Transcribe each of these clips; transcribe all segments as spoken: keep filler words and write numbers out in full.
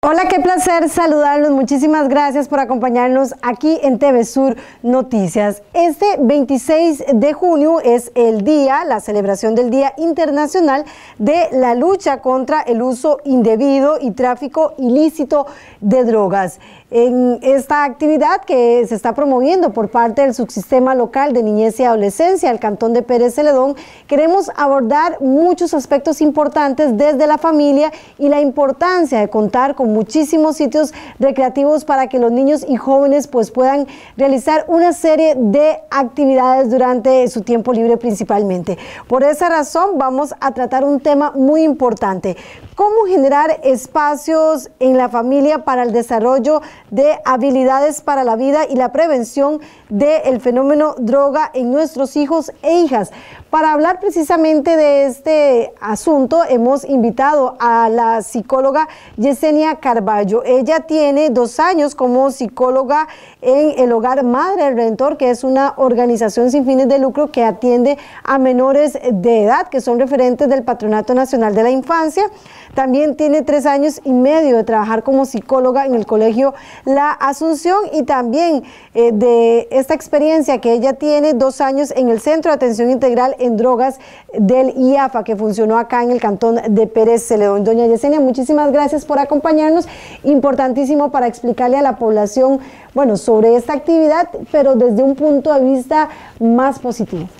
Hola, qué placer saludarlos. Muchísimas gracias por acompañarnos aquí en T V Sur Noticias. Este veintiséis de junio es el día, la celebración del Día Internacional de la Lucha contra el Uso Indebido y Tráfico Ilícito de Drogas. En esta actividad que se está promoviendo por parte del Subsistema Local de Niñez y Adolescencia, el Cantón de Pérez Celedón, queremos abordar muchos aspectos importantes desde la familia y la importancia de contar con muchísimos sitios recreativos para que los niños y jóvenes pues puedan realizar una serie de actividades durante su tiempo libre principalmente. Por esa razón vamos a tratar un tema muy importante: cómo generar espacios en la familia para el desarrollo de habilidades para la vida y la prevención del fenómeno droga en nuestros hijos e hijas. Para hablar precisamente de este asunto hemos invitado a la psicóloga Yesenia Carballo. Ella tiene dos años como psicóloga en el Hogar Madre del Redentor, que es una organización sin fines de lucro que atiende a menores de edad que son referentes del Patronato Nacional de la Infancia. También tiene tres años y medio de trabajar como psicóloga en el Colegio La Asunción, y también eh, de esta experiencia que ella tiene, dos años en el Centro de Atención Integral en Drogas del I A F A, que funcionó acá en el Cantón de Pérez Celedón. Doña Yesenia, muchísimas gracias por acompañarnos. Importantísimo para explicarle a la población, bueno, sobre esta actividad, pero desde un punto de vista más positivo.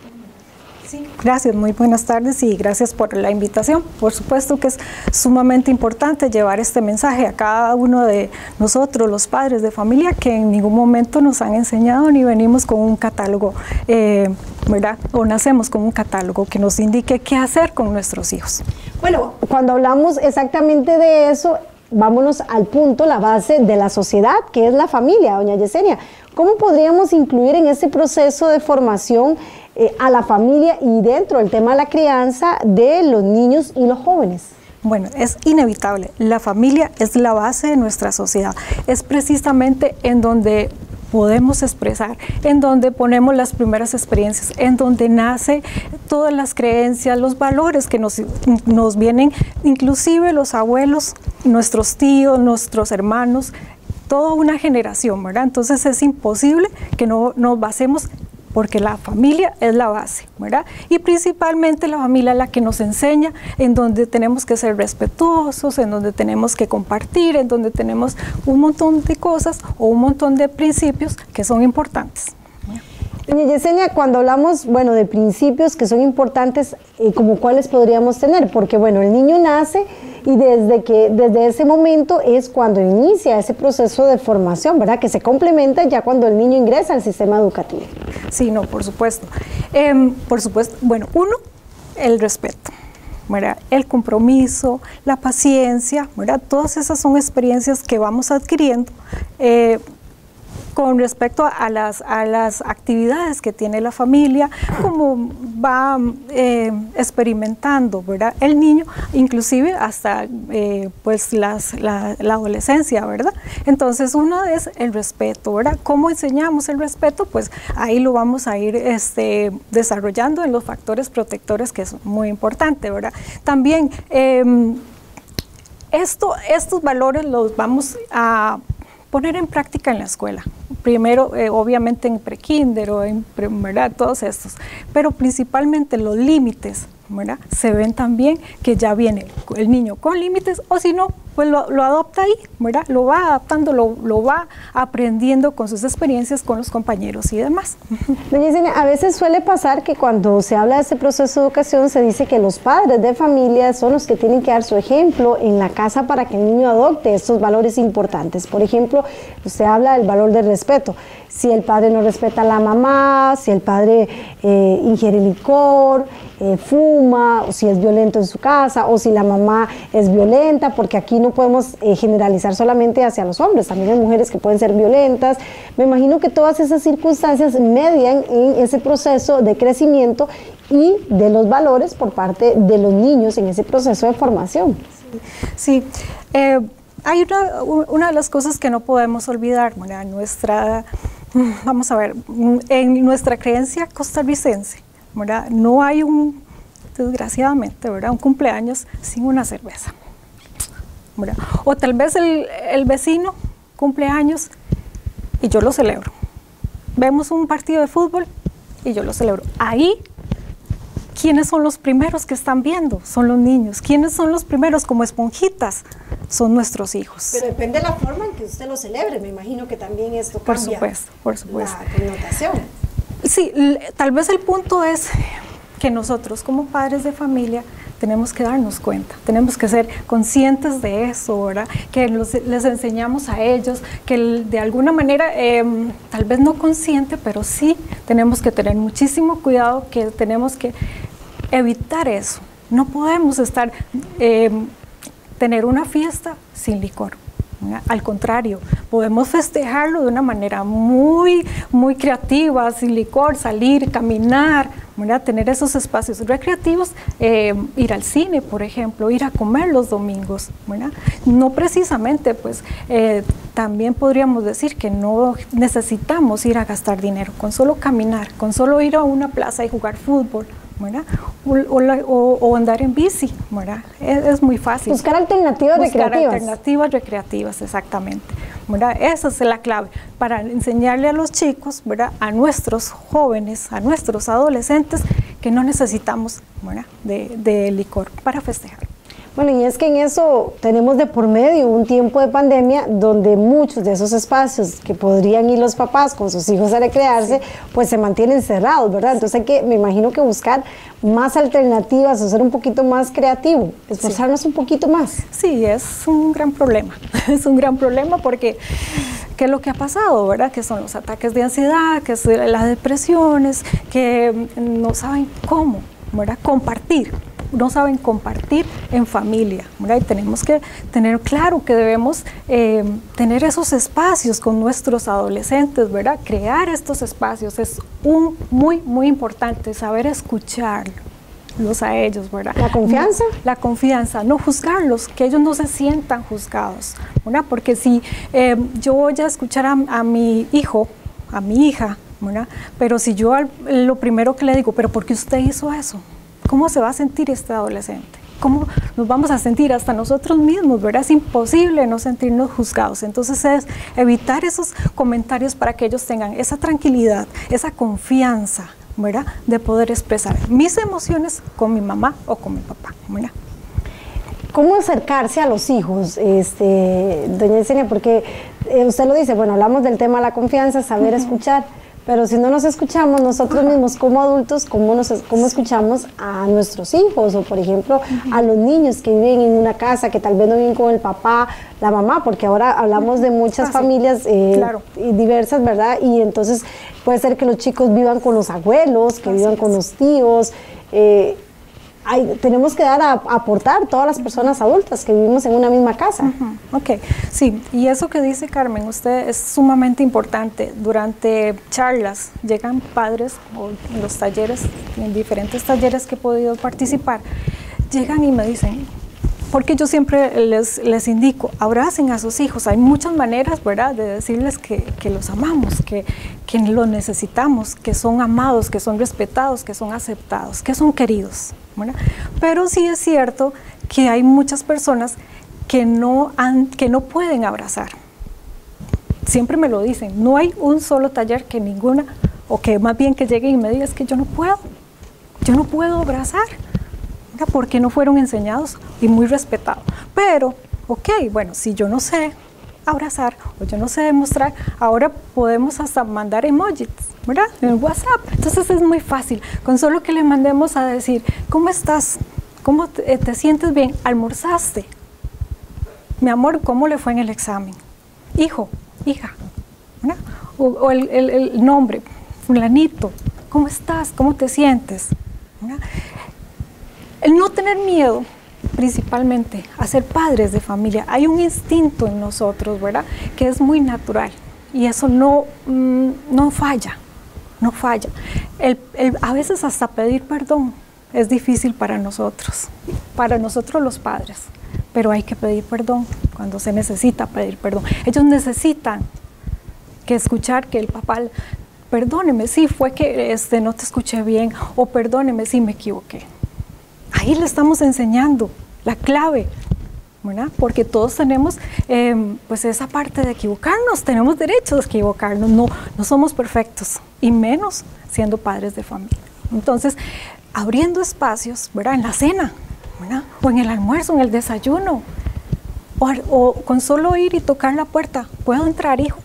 Sí, gracias, muy buenas tardes y gracias por la invitación. Por supuesto que es sumamente importante llevar este mensaje a cada uno de nosotros, los padres de familia, que en ningún momento nos han enseñado ni venimos con un catálogo, eh, ¿verdad? O nacemos con un catálogo que nos indique qué hacer con nuestros hijos. Bueno, cuando hablamos exactamente de eso, vámonos al punto, la base de la sociedad, que es la familia. Doña Yesenia, ¿cómo podríamos incluir en este proceso de formación eh, a la familia y dentro del tema de la crianza de los niños y los jóvenes? Bueno, es inevitable. La familia es la base de nuestra sociedad. Es precisamente en donde podemos expresar, en donde ponemos las primeras experiencias, en donde nace todas las creencias, los valores que nos, nos vienen, inclusive los abuelos, nuestros tíos, nuestros hermanos, toda una generación, ¿verdad? Entonces es imposible que no nos basemos, porque la familia es la base, ¿verdad? Y principalmente la familia es la que nos enseña en donde tenemos que ser respetuosos, en donde tenemos que compartir, en donde tenemos un montón de cosas o un montón de principios que son importantes. Doña Yesenia, cuando hablamos, bueno, de principios que son importantes, eh, ¿como cuáles podríamos tener? Porque, bueno, el niño nace y desde, que, desde ese momento es cuando inicia ese proceso de formación, ¿verdad? Que se complementa ya cuando el niño ingresa al sistema educativo. Sí, no, por supuesto. Eh, por supuesto, bueno, uno, el respeto, ¿verdad? El compromiso, la paciencia, ¿verdad? Todas esas son experiencias que vamos adquiriendo eh, con respecto a las, a las actividades que tiene la familia, como va eh, experimentando, ¿verdad? El niño, inclusive hasta eh, pues las, la, la adolescencia, ¿verdad? Entonces uno es el respeto, ¿verdad? ¿Cómo enseñamos el respeto? Pues ahí lo vamos a ir este, desarrollando en los factores protectores, que es muy importante, ¿verdad? También eh, esto, estos valores los vamos a poner en práctica en la escuela. Primero, eh, obviamente en prekinder o en, ¿verdad? Todos estos, pero principalmente los límites, ¿verdad? Se ven también que ya viene el niño con límites, o si no, pues lo, lo adopta ahí, ¿verdad? Lo va adaptando, lo, lo va aprendiendo con sus experiencias con los compañeros y demás. Doña Yesenia, a veces suele pasar que cuando se habla de ese proceso de educación se dice que los padres de familia son los que tienen que dar su ejemplo en la casa para que el niño adopte estos valores importantes. Por ejemplo, usted habla del valor del respeto. Si el padre no respeta a la mamá, si el padre eh, ingiere licor, eh, fuma, o si es violento en su casa, o si la mamá es violenta, porque aquí no podemos eh, generalizar solamente hacia los hombres, también hay mujeres que pueden ser violentas. Me imagino que todas esas circunstancias median en ese proceso de crecimiento y de los valores por parte de los niños en ese proceso de formación. Sí, sí. Eh, hay una, una de las cosas que no podemos olvidar, ¿verdad? Nuestra, vamos a ver, en nuestra creencia costarricense, ¿verdad? No hay un, desgraciadamente, ¿verdad? Un cumpleaños sin una cerveza. ¿verdad? O tal vez el, el vecino cumple años y yo lo celebro. Vemos un partido de fútbol y yo lo celebro. Ahí, ¿quiénes son los primeros que están viendo? Son los niños. ¿Quiénes son los primeros como esponjitas? Son nuestros hijos. Pero depende de la forma en que usted lo celebre. Me imagino que también esto por cambia supuesto, por supuesto. la connotación. Sí, tal vez el punto es que nosotros como padres de familia tenemos que darnos cuenta, tenemos que ser conscientes de eso, ¿verdad? Que los, les enseñamos a ellos, que de alguna manera, eh, tal vez no consciente, pero sí tenemos que tener muchísimo cuidado, que tenemos que evitar eso. No podemos estar, eh, tener una fiesta sin licor. Al contrario, podemos festejarlo de una manera muy, muy creativa, sin licor, salir, caminar, ¿verdad? Tener esos espacios recreativos, eh, ir al cine, por ejemplo, ir a comer los domingos, ¿verdad? No precisamente, pues, eh, también podríamos decir que no necesitamos ir a gastar dinero, con solo caminar, con solo ir a una plaza y jugar fútbol, ¿verdad? O, o, o andar en bici, ¿verdad? Es, es muy fácil. Buscar alternativas Buscar recreativas. alternativas recreativas, exactamente, ¿verdad? Esa es la clave para enseñarle a los chicos, ¿verdad? A nuestros jóvenes, a nuestros adolescentes, que no necesitamos, ¿verdad? De, de licor para festejar. Bueno, y es que en eso tenemos de por medio un tiempo de pandemia donde muchos de esos espacios que podrían ir los papás con sus hijos a recrearse, sí, pues se mantienen cerrados, ¿verdad? Entonces hay que, me imagino que buscar más alternativas o ser un poquito más creativo, esforzarnos sí. un poquito más. Sí, es un gran problema, es un gran problema porque ¿qué es lo que ha pasado, verdad? Que son los ataques de ansiedad, que son las depresiones, que no saben cómo, ¿verdad? Compartir. No saben compartir en familia, ¿verdad? Y tenemos que tener claro que debemos eh, tener esos espacios con nuestros adolescentes, ¿verdad? Crear estos espacios es un, muy, muy importante, saber escucharlos a ellos, ¿verdad? ¿La confianza? La confianza, no juzgarlos, que ellos no se sientan juzgados, ¿verdad? Porque si eh, yo voy a escuchar a, a mi hijo, a mi hija, ¿verdad? Pero si yo lo primero que le digo, ¿pero por qué usted hizo eso? ¿Cómo se va a sentir este adolescente? ¿Cómo nos vamos a sentir hasta nosotros mismos, verdad? Es imposible no sentirnos juzgados. Entonces es evitar esos comentarios para que ellos tengan esa tranquilidad, esa confianza, ¿verdad? De poder expresar mis emociones con mi mamá o con mi papá, ¿verdad? ¿Cómo acercarse a los hijos, este, doña Yesenia? Porque eh, usted lo dice, bueno, hablamos del tema de la confianza, saber uh-huh. escuchar, pero si no nos escuchamos nosotros mismos como adultos, ¿cómo, nos, cómo escuchamos a nuestros hijos? O por ejemplo, uh-huh. a los niños que viven en una casa, que tal vez no viven con el papá, la mamá, porque ahora hablamos de muchas ah, familias eh, claro. diversas, ¿verdad? Y entonces puede ser que los chicos vivan con los abuelos, que Así vivan es. con los tíos. Eh, hay, tenemos que dar a, a aportar todas las personas adultas que vivimos en una misma casa. Uh-huh. Ok, sí, y eso que dice Carmen, usted es sumamente importante. Durante charlas llegan padres o en los talleres, en diferentes talleres que he podido participar, llegan y me dicen, porque yo siempre les, les indico, abracen a sus hijos. Hay muchas maneras, ¿verdad?, de decirles que, que los amamos, que, que los necesitamos, que son amados, que son respetados, que son aceptados, que son queridos, ¿verdad? Pero sí es cierto que hay muchas personas que no, han, que no pueden abrazar. Siempre me lo dicen, no hay un solo taller que ninguna, o que más bien que lleguen y me digan, es que yo no puedo, yo no puedo abrazar, porque no fueron enseñados y muy respetados. Pero, ok, bueno, si yo no sé abrazar o yo no sé demostrar, ahora podemos hasta mandar emojis, ¿verdad? En WhatsApp. Entonces es muy fácil, con solo que le mandemos a decir, ¿cómo estás? ¿Cómo te, te sientes bien? ¿Almorzaste? Mi amor, ¿cómo le fue en el examen? Hijo, hija, ¿verdad? O, o el, el, el nombre, fulanito, ¿cómo estás? ¿Cómo te sientes? ¿Verdad? El no tener miedo, principalmente, a ser padres de familia. Hay un instinto en nosotros, ¿verdad?, que es muy natural y eso no, mmm, no falla, no falla. El, el, a veces hasta pedir perdón es difícil para nosotros, para nosotros los padres, pero hay que pedir perdón cuando se necesita pedir perdón. Ellos necesitan que escuchar que el papá, perdóneme, sí, fue que este, no te escuché bien, o perdóneme, sí, me equivoqué. Ahí le estamos enseñando la clave, ¿verdad? Porque todos tenemos eh, pues esa parte de equivocarnos, tenemos derecho de equivocarnos, no, no somos perfectos, y menos siendo padres de familia. Entonces, abriendo espacios, ¿verdad? En la cena, ¿verdad? O en el almuerzo, en el desayuno, o, o con solo ir y tocar la puerta, ¿puedo entrar, hijo?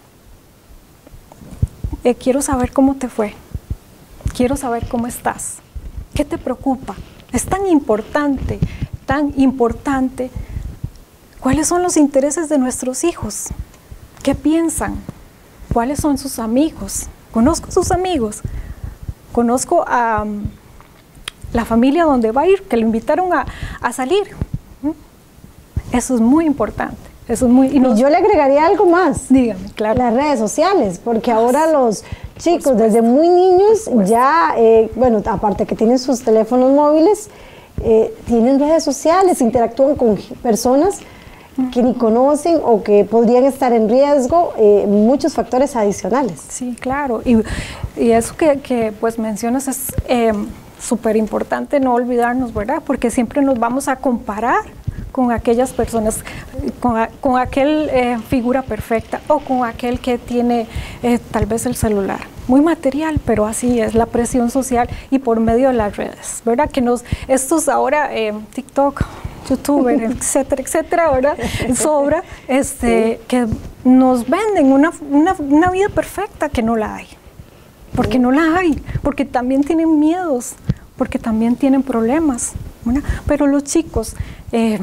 Eh, quiero saber cómo te fue, quiero saber cómo estás, ¿qué te preocupa? Es tan importante, tan importante, ¿cuáles son los intereses de nuestros hijos? ¿Qué piensan? ¿Cuáles son sus amigos? Conozco sus amigos, conozco a um, la familia donde va a ir, que lo invitaron a, a salir. ¿Mm? Eso es muy importante. Eso es muy, y, nos, y yo le agregaría algo más. Dígame, claro. Las redes sociales, porque ahora los chicos desde muy niños ya, eh, bueno, aparte que tienen sus teléfonos móviles, eh, tienen redes sociales, interactúan con personas que ni conocen o que podrían estar en riesgo, eh, muchos factores adicionales. Sí, claro, y, y eso que, que pues mencionas es eh, súper importante no olvidarnos, ¿verdad? Porque siempre nos vamos a comparar con aquellas personas, con, con aquel eh, figura perfecta o con aquel que tiene eh, tal vez el celular. Muy material, pero así es la presión social y por medio de las redes, ¿verdad? Que nos, estos ahora, eh, TikTok, YouTube, etcétera, etcétera, ¿verdad? Sobra, este, sí. Que nos venden una, una, una vida perfecta que no la hay. Porque no la hay, porque también tienen miedos, porque también tienen problemas, ¿verdad? Pero los chicos, eh,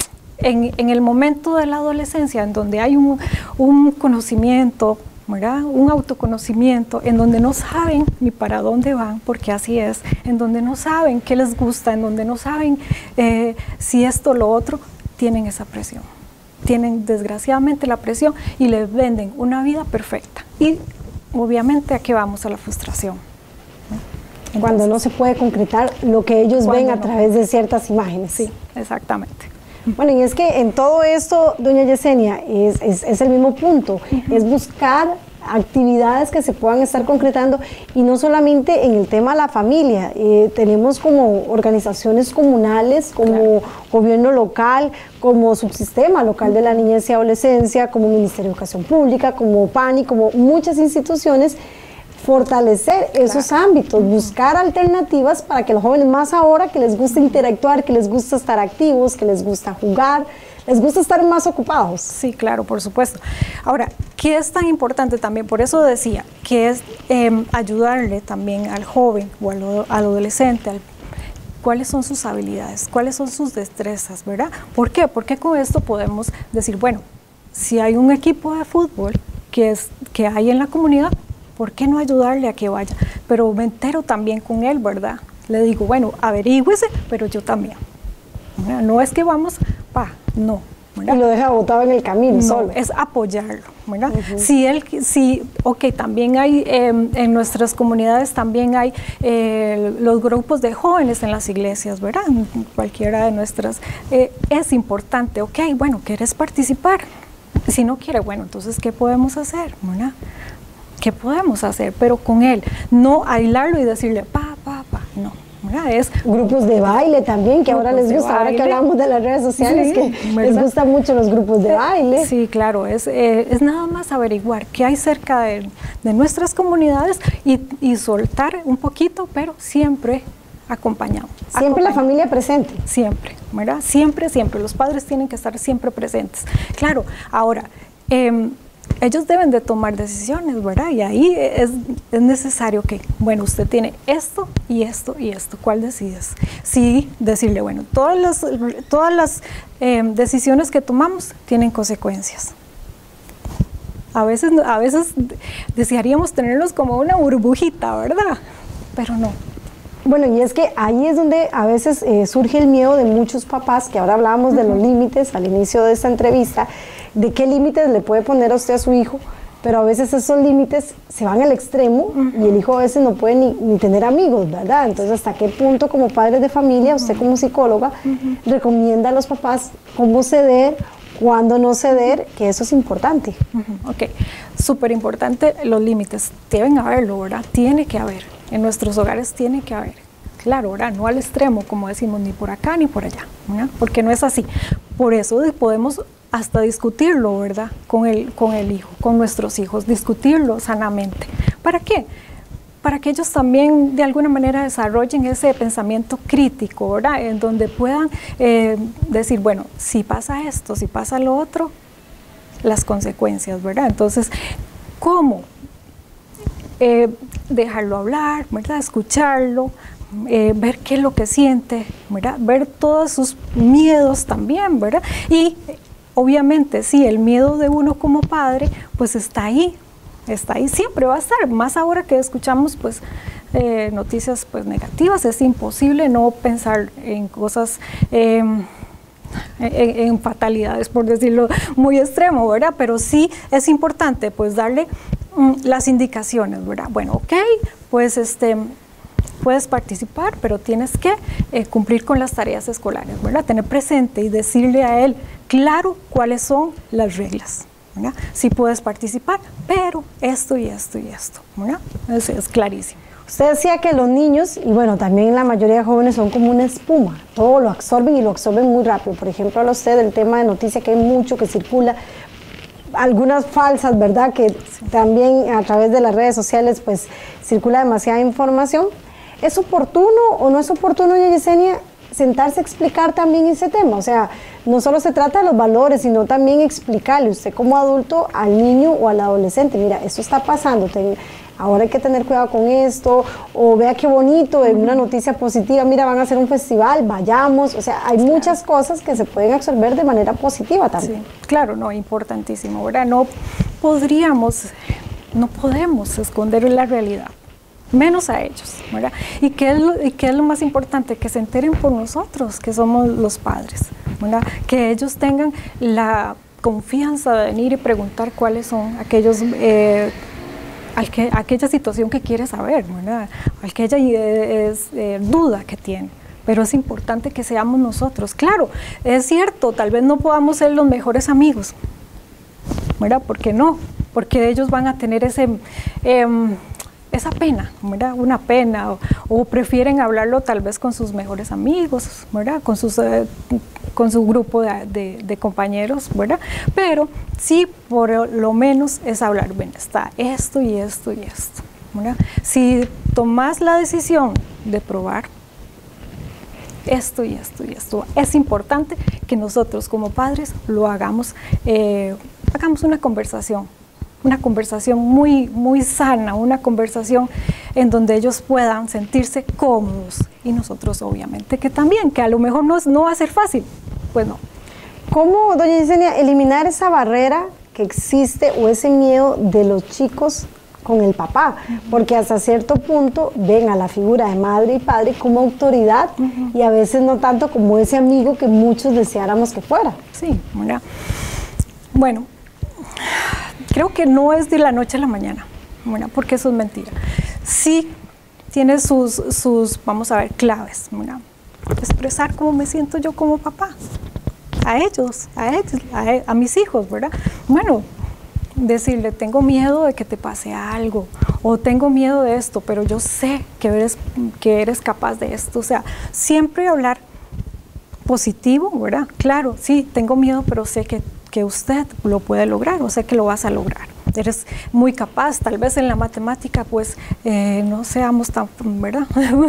en, en el momento de la adolescencia, en donde hay un, un conocimiento, ¿verdad? Un autoconocimiento, en donde no saben ni para dónde van, porque así es, en donde no saben qué les gusta, en donde no saben eh, si esto o lo otro, tienen esa presión. Tienen desgraciadamente la presión y les venden una vida perfecta. Y obviamente, ¿a qué vamos? A la frustración. Entonces, cuando no se puede concretar lo que ellos ven a no. través de ciertas imágenes. Sí, exactamente. Bueno, y es que en todo esto, doña Yesenia, es, es, es el mismo punto, uh-huh. es buscar actividades que se puedan estar concretando y no solamente en el tema de la familia, eh, tenemos como organizaciones comunales, como claro. gobierno local, como subsistema local de la niñez y adolescencia, como Ministerio de Educación Pública, como PANI, como muchas instituciones, fortalecer esos claro. ámbitos, buscar alternativas para que los jóvenes más ahora que les gusta interactuar, que les gusta estar activos, que les gusta jugar, les gusta estar más ocupados. Sí, claro, por supuesto. Ahora, ¿qué es tan importante también? Por eso decía, que es eh, ayudarle también al joven o al, al adolescente, al, cuáles son sus habilidades, cuáles son sus destrezas, ¿verdad? ¿Por qué? Porque con esto podemos decir, bueno, si hay un equipo de fútbol que, es, que hay en la comunidad, ¿por qué no ayudarle a que vaya? Pero me entero también con él, ¿verdad? Le digo, bueno, averígüese, pero yo también. ¿Verdad? No es que vamos, pa, no. ¿verdad? Y lo deja botado en el camino no, solo. es apoyarlo, ¿verdad? Uh-huh. Si él, si, ok, también hay, eh, en nuestras comunidades también hay eh, los grupos de jóvenes en las iglesias, ¿verdad? En cualquiera de nuestras, eh, es importante, ok, bueno, ¿quieres participar? Si no quiere, bueno, entonces, ¿qué podemos hacer, verdad? ¿Qué podemos hacer? Pero con él, no aislarlo y decirle, pa, pa, pa, no. ¿verdad? Es grupos de baile también, que ahora les gusta, ahora que hablamos de las redes sociales, sí, que ¿verdad? Les gustan mucho los grupos de baile. Sí, claro, es, eh, es nada más averiguar qué hay cerca de, de nuestras comunidades y, y soltar un poquito, pero siempre acompañado. Siempre acompañado. La familia presente. Siempre, ¿verdad? Siempre, siempre. Los padres tienen que estar siempre presentes. Claro, ahora, eh, ellos deben de tomar decisiones, ¿verdad? Y ahí es, es necesario que, bueno, usted tiene esto y esto y esto, ¿cuál decides? Sí, decirle, bueno, todas las, todas las eh, decisiones que tomamos tienen consecuencias. A veces, a veces desearíamos tenerlos como una burbujita, ¿verdad? Pero no. Bueno, y es que ahí es donde a veces eh, surge el miedo de muchos papás, que ahora hablábamos uh-huh. de los límites al inicio de esta entrevista, de qué límites le puede poner a usted a su hijo, pero a veces esos límites se van al extremo uh-huh. y el hijo a veces no puede ni, ni tener amigos, ¿verdad? Entonces, ¿hasta qué punto como padres de familia, usted como psicóloga, uh-huh. recomienda a los papás cómo ceder, cuándo no ceder, que eso es importante? Uh-huh. Ok, súper importante los límites, deben haberlo, ¿verdad? Tiene que haber, en nuestros hogares tiene que haber. Claro, ¿verdad? No al extremo, como decimos, ni por acá ni por allá, ¿verdad? Porque no es así. Por eso podemos hasta discutirlo, ¿verdad? Con el, con el hijo, con nuestros hijos, discutirlo sanamente. ¿Para qué? Para que ellos también de alguna manera desarrollen ese pensamiento crítico, ¿verdad? En donde puedan eh, decir, bueno, si pasa esto, si pasa lo otro, las consecuencias, ¿verdad? Entonces, ¿cómo? Eh, dejarlo hablar, ¿verdad? Escucharlo, eh, ver qué es lo que siente, ¿verdad? Ver todos sus miedos también, ¿verdad? Y obviamente, sí, el miedo de uno como padre, pues está ahí, está ahí, siempre va a estar, más ahora que escuchamos, pues, eh, noticias, pues, negativas, es imposible no pensar en cosas, eh, en, en fatalidades, por decirlo muy extremo, ¿verdad? Pero sí es importante, pues, darle mm, las indicaciones, ¿verdad? Bueno, ok, pues, este... puedes participar, pero tienes que eh, cumplir con las tareas escolares, ¿verdad? Tener presente y decirle a él claro cuáles son las reglas, ¿verdad? Sí puedes participar, pero esto y esto y esto, ¿verdad? Es, es clarísimo. Usted decía que los niños, y bueno, también la mayoría de jóvenes son como una espuma, todo lo absorben y lo absorben muy rápido. Por ejemplo, habla usted del tema de noticias, que hay mucho que circula, algunas falsas, ¿verdad? Que sí. También a través de las redes sociales, pues, circula demasiada información. ¿Es oportuno o no es oportuno, doña Yesenia, sentarse a explicar también ese tema? O sea, no solo se trata de los valores, sino también explicarle usted como adulto al niño o al adolescente, mira, esto está pasando, ten, ahora hay que tener cuidado con esto, o vea qué bonito, en una noticia positiva, mira, van a hacer un festival, vayamos, o sea, hay claro. muchas cosas que se pueden absorber de manera positiva también. Sí, claro, no, importantísimo, ¿verdad? No podríamos, no podemos esconder la realidad, menos a ellos, ¿verdad? ¿Y qué, es lo, y qué es lo más importante? Que se enteren por nosotros, que somos los padres, ¿verdad? Que ellos tengan la confianza de venir y preguntar cuáles son aquellos, eh, aqu aquella situación que quiere saber, ¿verdad? Aquella es, eh, duda que tiene. Pero es importante que seamos nosotros. Claro, es cierto, tal vez no podamos ser los mejores amigos, ¿verdad? ¿Por qué no? Porque ellos van a tener ese... Eh, esa pena, ¿verdad? Una pena, o, o prefieren hablarlo tal vez con sus mejores amigos, ¿verdad? Con, sus, eh, con su grupo de, de, de compañeros, ¿verdad? Pero sí, por lo menos es hablar, bueno, está esto y esto y esto, ¿verdad? Si tomas la decisión de probar esto y esto y esto, es importante que nosotros como padres lo hagamos, eh, hagamos una conversación, una conversación muy, muy sana, una conversación en donde ellos puedan sentirse cómodos y nosotros obviamente que también, que a lo mejor no, no va a ser fácil, pues no. ¿Cómo, doña Yesenia, eliminar esa barrera que existe o ese miedo de los chicos con el papá? Porque hasta cierto punto ven a la figura de madre y padre como autoridad uh-huh. y a veces no tanto como ese amigo que muchos deseáramos que fuera. Sí, mira, bueno, creo que no es de la noche a la mañana, bueno, porque eso es mentira. Sí tiene sus, sus vamos a ver, claves, bueno, expresar cómo me siento yo como papá, a ellos, a ellos, a, a mis hijos, ¿verdad? Bueno, decirle, tengo miedo de que te pase algo, o tengo miedo de esto, pero yo sé que eres, que eres capaz de esto, o sea, siempre hablar positivo, ¿verdad? Claro, sí, tengo miedo, pero sé que que usted lo puede lograr, o sé que lo vas a lograr. Eres muy capaz, tal vez en la matemática, pues, eh, no seamos tan, ¿verdad?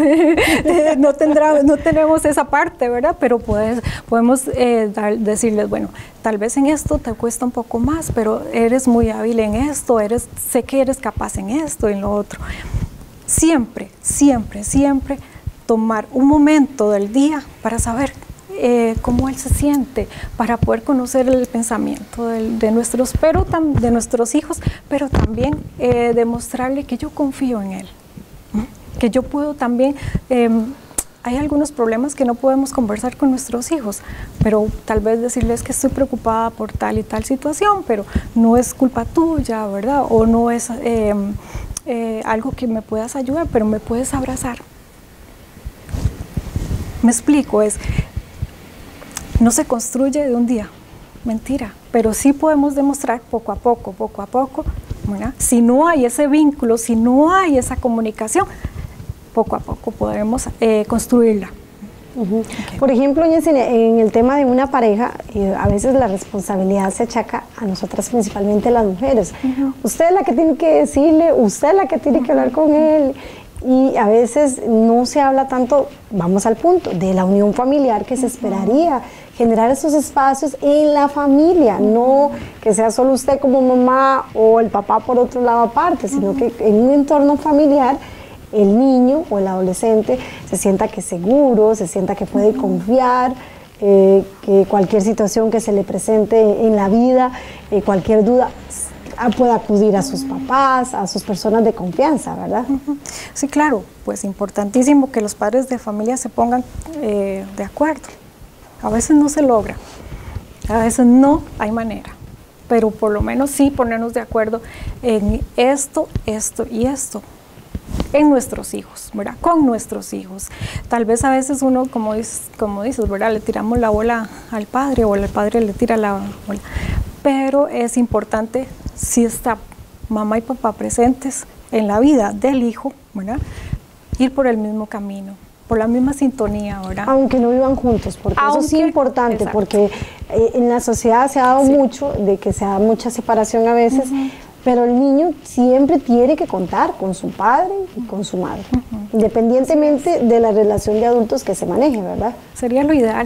no, tendrá, no tenemos esa parte, ¿verdad? Pero puedes, podemos eh, dar, decirles, bueno, tal vez en esto te cuesta un poco más, pero eres muy hábil en esto, eres, sé que eres capaz en esto y en lo otro. Siempre, siempre, siempre tomar un momento del día para saber Eh, cómo él se siente, para poder conocer el pensamiento de, de, nuestros, pero tam, de nuestros hijos, pero también eh, demostrarle que yo confío en él, ¿no? Que yo puedo también, eh, hay algunos problemas que no podemos conversar con nuestros hijos, pero tal vez decirles que estoy preocupada por tal y tal situación, pero no es culpa tuya, ¿verdad? O no es eh, eh, algo que me puedas ayudar, pero me puedes abrazar. Me explico, es... no se construye de un día, mentira, pero sí podemos demostrar poco a poco, poco a poco, ¿verdad? Si no hay ese vínculo, si no hay esa comunicación, poco a poco podremos eh, construirla. Uh-huh. Okay. Por ejemplo, en el tema de una pareja, eh, a veces la responsabilidad se achaca a nosotras, principalmente las mujeres. Uh-huh. Usted es la que tiene que decirle, usted es la que tiene que hablar con él. Y a veces no se habla tanto, vamos al punto, de la unión familiar que se esperaría, generar esos espacios en la familia, no que sea solo usted como mamá o el papá por otro lado aparte, sino que en un entorno familiar el niño o el adolescente se sienta que es seguro, se sienta que puede confiar, eh, que cualquier situación que se le presente en la vida, eh, cualquier duda, puede acudir a sus papás, a sus personas de confianza, ¿verdad? Sí, claro, pues importantísimo que los padres de familia se pongan eh, de acuerdo. A veces no se logra, a veces no hay manera, pero por lo menos sí ponernos de acuerdo en esto, esto y esto, en nuestros hijos, ¿verdad? Con nuestros hijos. Tal vez a veces uno, como dices, como dices, ¿verdad? Le tiramos la bola al padre o el padre le tira la bola, pero es importante si está mamá y papá presentes en la vida del hijo, ¿verdad? Ir por el mismo camino, por la misma sintonía, ¿verdad? Aunque no vivan juntos, porque Aunque, eso sí es importante, exacto. porque eh, en la sociedad se ha dado sí. mucho, de que se da mucha separación a veces, uh-huh. pero el niño siempre tiene que contar con su padre y con su madre, uh-huh. independientemente de la relación de adultos que se maneje, ¿verdad? Sería lo ideal.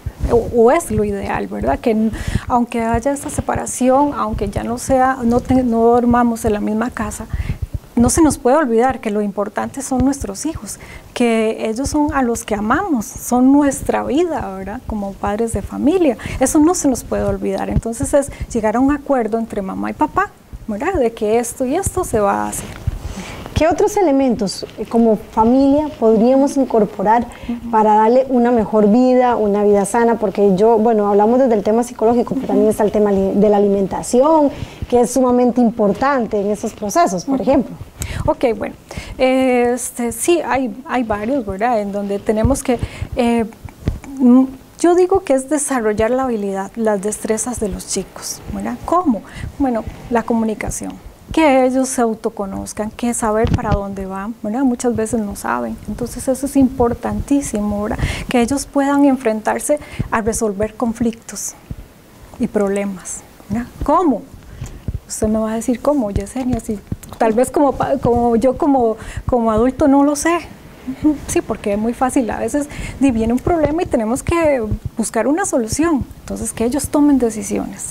O, o es lo ideal, ¿verdad? Que aunque haya esta separación, aunque ya no sea, no, te, no dormamos en la misma casa, no se nos puede olvidar que lo importante son nuestros hijos, que ellos son a los que amamos, son nuestra vida, ¿verdad? Como padres de familia, eso no se nos puede olvidar. Entonces es llegar a un acuerdo entre mamá y papá, ¿verdad? De que esto y esto se va a hacer. ¿Qué otros elementos como familia podríamos incorporar uh-huh. para darle una mejor vida, una vida sana? Porque yo, bueno, hablamos desde el tema psicológico, pero uh-huh. también está el tema de la alimentación, que es sumamente importante en esos procesos, por uh-huh. ejemplo. Ok, bueno, este, sí, hay, hay varios, ¿verdad? En donde tenemos que, eh, yo digo que es desarrollar la habilidad, las destrezas de los chicos, ¿verdad? ¿Cómo? Bueno, la comunicación. Que ellos se autoconozcan, que saber para dónde van, ¿verdad? Muchas veces no saben, entonces eso es importantísimo, ¿verdad? Que ellos puedan enfrentarse a resolver conflictos y problemas, ¿verdad? ¿Cómo? Usted me va a decir, ¿cómo, Yesenia? Si tal vez como, como yo como, como adulto no lo sé. Sí, porque es muy fácil, a veces viene un problema y tenemos que buscar una solución, entonces que ellos tomen decisiones.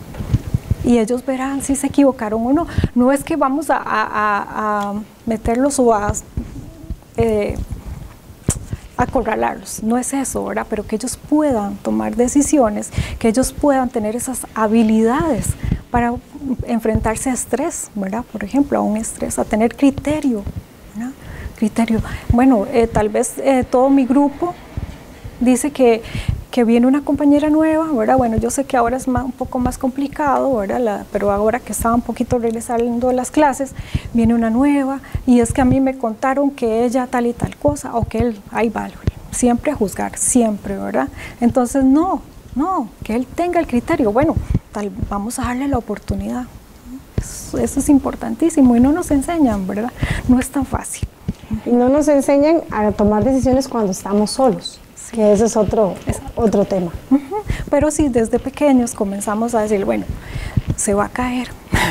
Y ellos verán si se equivocaron o no. No es que vamos a, a, a meterlos o a eh, acorralarlos, no es eso, ¿verdad? Pero que ellos puedan tomar decisiones, que ellos puedan tener esas habilidades para enfrentarse a estrés, ¿verdad? Por ejemplo, a un estrés, a tener criterio, ¿verdad? Criterio. Bueno, eh, tal vez eh, todo mi grupo dice que que viene una compañera nueva, ¿verdad? Bueno, yo sé que ahora es más, un poco más complicado, ¿verdad? La, pero ahora que estaba un poquito regresando de las clases, viene una nueva y es que a mí me contaron que ella tal y tal cosa, o que él, ahí va, siempre a juzgar, siempre, ¿verdad? Entonces, no, no, que él tenga el criterio, bueno, tal, vamos a darle la oportunidad. Eso, eso es importantísimo y no nos enseñan, ¿verdad? No es tan fácil. Y no nos enseñan a tomar decisiones cuando estamos solos. Que ese es otro, otro tema. Uh-huh. Pero sí, desde pequeños comenzamos a decir, bueno, se va a caer,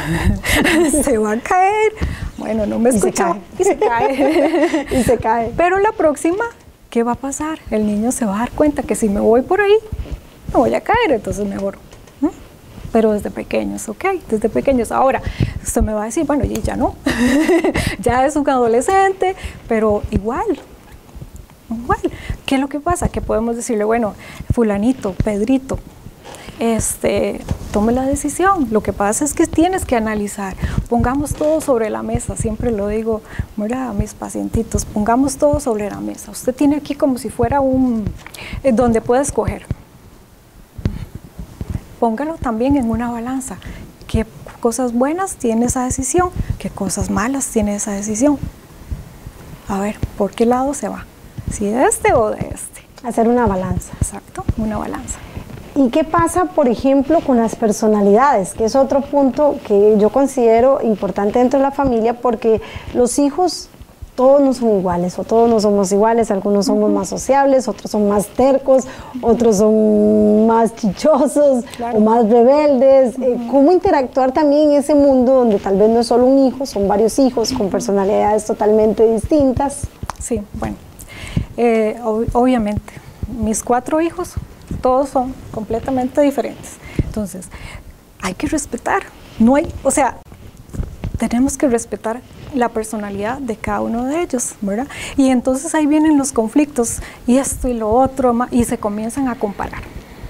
se va a caer, bueno, no me escuchó, y se cae, y se cae. y se cae. Pero la próxima, ¿qué va a pasar? El niño se va a dar cuenta que si me voy por ahí, me voy a caer, entonces mejor. ¿Mm? Pero desde pequeños, ok, desde pequeños. Ahora, usted me va a decir, bueno, y ya no, ya es un adolescente, pero igual. Igual, ¿qué es lo que pasa? Que podemos decirle, bueno, fulanito, Pedrito, este, tome la decisión. Lo que pasa es que tienes que analizar, pongamos todo sobre la mesa, siempre lo digo, mira, a mis pacientitos, pongamos todo sobre la mesa. Usted tiene aquí como si fuera un, eh, donde puede escoger. Póngalo también en una balanza. ¿Qué cosas buenas tiene esa decisión? ¿Qué cosas malas tiene esa decisión? A ver, ¿por qué lado se va? Si de este o de este. Hacer una balanza. Exacto, una balanza. ¿Y qué pasa, por ejemplo, con las personalidades? Que es otro punto que yo considero importante dentro de la familia, porque los hijos todos no son iguales o todos no somos iguales, algunos somos uh-huh. más sociables, otros son más tercos, otros son más chichosos claro. o más rebeldes. Uh-huh. eh, ¿Cómo interactuar también en ese mundo donde tal vez no es solo un hijo, son varios hijos con personalidades totalmente distintas? Sí, bueno, eh, ob- obviamente, mis cuatro hijos, todos son completamente diferentes. Entonces, hay que respetar, no hay, o sea, tenemos que respetar la personalidad de cada uno de ellos, ¿verdad? Y entonces ahí vienen los conflictos, y esto y lo otro, y se comienzan a comparar.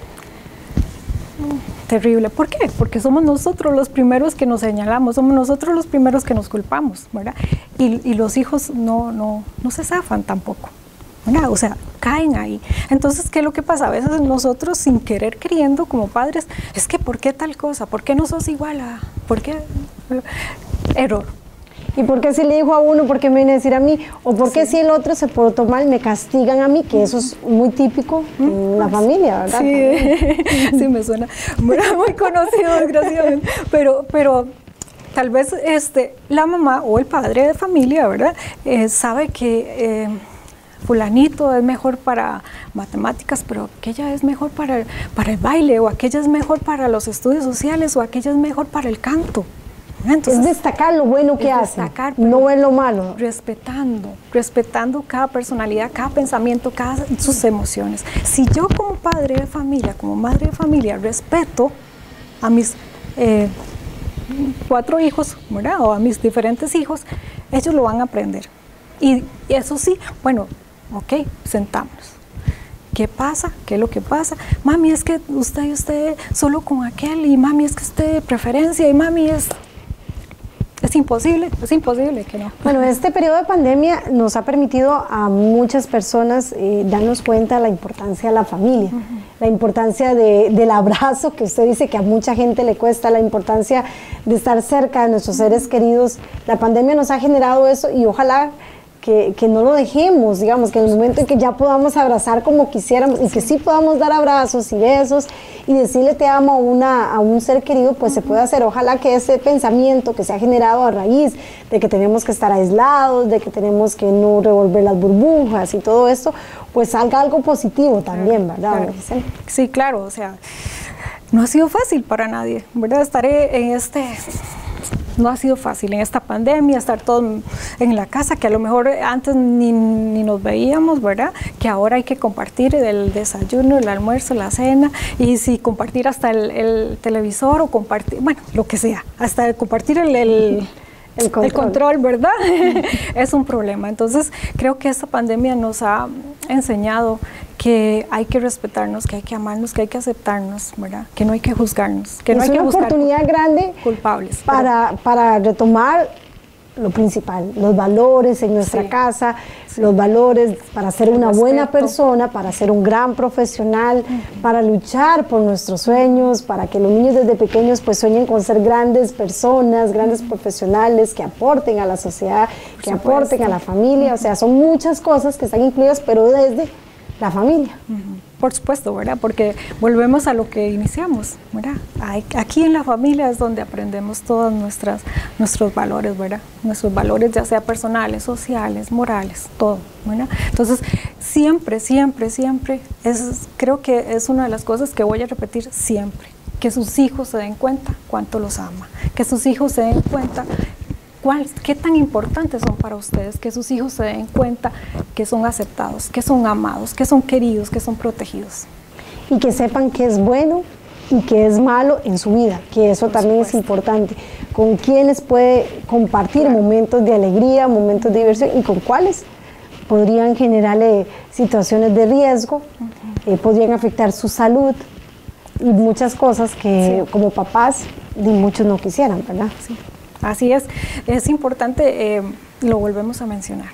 Terrible. ¿Por qué? Porque somos nosotros los primeros que nos señalamos, somos nosotros los primeros que nos culpamos, ¿verdad? Y, y los hijos no, no, no se zafan tampoco, ¿verdad? O sea, caen ahí. Entonces, ¿qué es lo que pasa? A veces nosotros, sin querer queriendo, como padres, es que ¿por qué tal cosa? ¿Por qué no sos igual a...? ¿Por qué? Error. ¿Y por qué si le dijo a uno, por qué me viene a decir a mí? ¿O por qué sí. si el otro se portó mal, me castigan a mí? Que eso es muy típico en la familia, ¿verdad? Sí, sí me suena muy, muy conocido, desgraciadamente. Pero, pero tal vez este, la mamá o el padre de familia, ¿verdad? Eh, sabe que... Eh, fulanito es mejor para matemáticas, pero aquella es mejor para el, para el baile, o aquella es mejor para los estudios sociales, o aquella es mejor para el canto. Entonces, es destacar lo bueno que hace, no ver lo malo. Respetando, respetando cada personalidad, cada pensamiento, cada sus emociones. Si yo como padre de familia, como madre de familia, respeto a mis eh, cuatro hijos, ¿verdad? O a mis diferentes hijos, ellos lo van a aprender. Y eso sí, bueno, ok, sentámonos. ¿Qué pasa? ¿Qué es lo que pasa? Mami, es que usted y usted solo con aquel, y mami, es que usted de preferencia, y mami es... Es imposible, es imposible que no. Bueno, este periodo de pandemia nos ha permitido a muchas personas eh, darnos cuenta de la importancia de la familia, uh-huh. la importancia de, del abrazo, que usted dice que a mucha gente le cuesta, la importancia de estar cerca de nuestros uh-huh. seres queridos. La pandemia nos ha generado eso, y ojalá que, que no lo dejemos, digamos, que en el momento en que ya podamos abrazar como quisiéramos, y que sí podamos dar abrazos y besos y decirle te amo a, una, a un ser querido, pues uh-huh. se puede hacer. Ojalá que ese pensamiento que se ha generado a raíz de que tenemos que estar aislados, de que tenemos que no revolver las burbujas y todo esto, pues salga algo positivo también, ¿verdad? Claro. Sí, claro, o sea, no ha sido fácil para nadie, ¿verdad? Estaré en este... No ha sido fácil en esta pandemia, estar todos en la casa, que a lo mejor antes ni, ni nos veíamos, ¿verdad? Que ahora hay que compartir el desayuno, el almuerzo, la cena, y si compartir hasta el, el televisor, o compartir, bueno, lo que sea, hasta compartir el... el El control. el control, ¿verdad? Es un problema. Entonces, creo que esta pandemia nos ha enseñado que hay que respetarnos, que hay que amarnos, que hay que aceptarnos, ¿verdad? Que no hay que juzgarnos, que es no hay que una buscar oportunidad grande culpables para, pero... para retomar lo principal, los valores en nuestra sí. casa, sí. los valores para ser el una respeto. buena persona, para ser un gran profesional, uh-huh. para luchar por nuestros sueños, para que los niños desde pequeños pues sueñen con ser grandes personas, grandes uh-huh. profesionales, que aporten a la sociedad, por que supuesto. aporten a la familia, uh-huh. o sea, son muchas cosas que están incluidas, pero desde la familia. Uh-huh. Por supuesto, ¿verdad? Porque volvemos a lo que iniciamos, ¿verdad? Aquí en la familia es donde aprendemos todos nuestras, nuestros valores, ¿verdad? Nuestros valores, ya sea personales, sociales, morales, todo, ¿verdad? Entonces, siempre, siempre, siempre, es, creo que es una de las cosas que voy a repetir siempre, que sus hijos se den cuenta cuánto los ama, que sus hijos se den cuenta ¿Cuál, ¿Qué tan importantes son para ustedes? Que sus hijos se den cuenta que son aceptados, que son amados, que son queridos, que son protegidos. Y que sepan que es bueno y que es malo en su vida, que eso Por también supuesto. es importante. Con quiénes puede compartir claro. momentos de alegría, momentos de diversión, y con cuáles podrían generarle situaciones de riesgo, uh-huh. eh, podrían afectar su salud y muchas cosas que sí. como papás ni muchos no quisieran, ¿verdad? Sí. Así es, es importante, eh, lo volvemos a mencionar,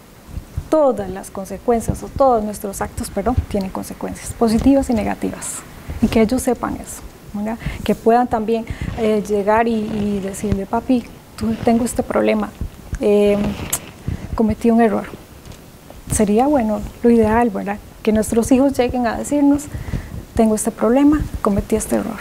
todas las consecuencias o todos nuestros actos, perdón, tienen consecuencias positivas y negativas, y que ellos sepan eso, ¿verdad? Que puedan también eh, llegar y, y decirle, papi, tú tengo este problema, eh, cometí un error. Sería bueno, lo ideal, ¿verdad? Que nuestros hijos lleguen a decirnos, tengo este problema, cometí este error.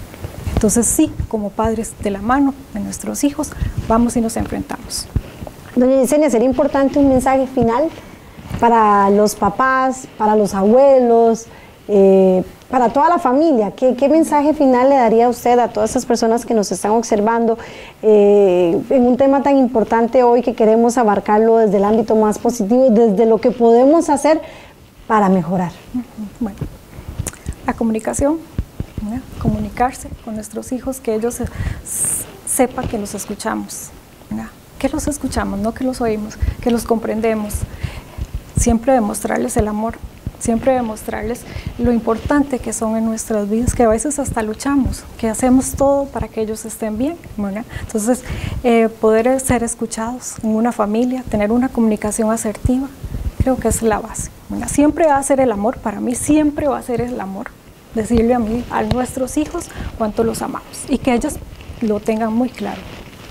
Entonces sí, como padres de la mano de nuestros hijos, vamos y nos enfrentamos. Doña Yesenia, ¿sería importante un mensaje final para los papás, para los abuelos, eh, para toda la familia? ¿Qué, ¿Qué mensaje final le daría usted a todas esas personas que nos están observando eh, en un tema tan importante hoy que queremos abarcarlo desde el ámbito más positivo, desde lo que podemos hacer para mejorar? Bueno, la comunicación, ¿no? Comunicarse con nuestros hijos, que ellos se, sepan que los escuchamos, ¿no? Que los escuchamos, no que los oímos, que los comprendemos. Siempre demostrarles el amor, siempre demostrarles lo importante que son en nuestras vidas, que a veces hasta luchamos, que hacemos todo para que ellos estén bien, ¿verdad? Entonces, eh, poder ser escuchados en una familia, tener una comunicación asertiva, creo que es la base, ¿verdad? Siempre va a ser el amor, para mí siempre va a ser el amor, decirle a, mí, a nuestros hijos cuánto los amamos y que ellos lo tengan muy claro.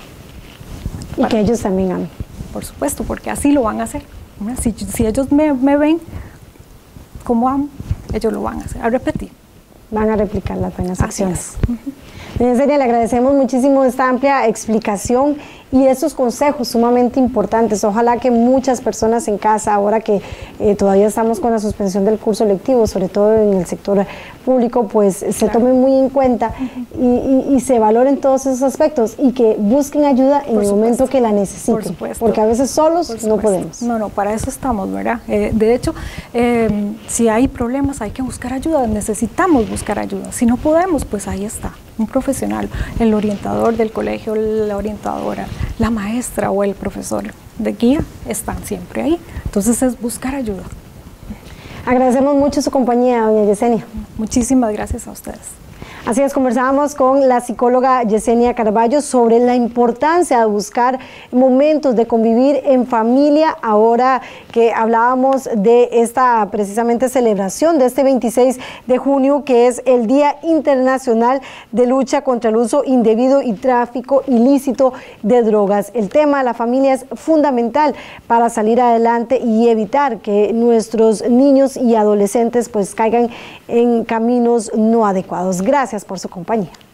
Y para que ellos también amen. Por supuesto, porque así lo van a hacer. Si, si ellos me, me ven como amo, ellos lo van a hacer, a repetir. Van a replicar las buenas acciones. Uh-huh. En serio, le agradecemos muchísimo esta amplia explicación y estos consejos sumamente importantes. Ojalá que muchas personas en casa, ahora que eh, todavía estamos con la suspensión del curso lectivo, sobre todo en el sector público, pues se claro. tomen muy en cuenta uh-huh. y, y, y se valoren todos esos aspectos y que busquen ayuda en Por el supuesto. momento que la necesiten. Por supuesto. Porque a veces solos no podemos. No, no, para eso estamos, ¿verdad? Eh, de hecho, eh, si hay problemas hay que buscar ayuda, necesitamos buscar ayuda. Si no podemos, pues ahí está. Un profesional, el orientador del colegio, la orientadora, la maestra o el profesor de guía están siempre ahí. Entonces es buscar ayuda. Agradecemos mucho su compañía, doña Yesenia. Muchísimas gracias a ustedes. Así es, conversábamos con la psicóloga Yesenia Carballo sobre la importancia de buscar momentos de convivir en familia, ahora que hablábamos de esta precisamente celebración de este veintiséis de junio, que es el Día Internacional de Lucha contra el Uso Indebido y Tráfico Ilícito de Drogas. El tema de la familia es fundamental para salir adelante y evitar que nuestros niños y adolescentes pues caigan en caminos no adecuados. Gracias por su compañía.